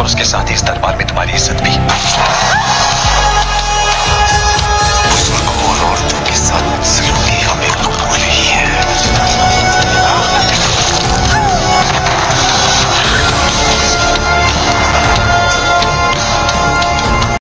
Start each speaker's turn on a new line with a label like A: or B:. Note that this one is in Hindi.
A: और उसके साथ ही इस दरबार में तुम्हारी इज्जत भी।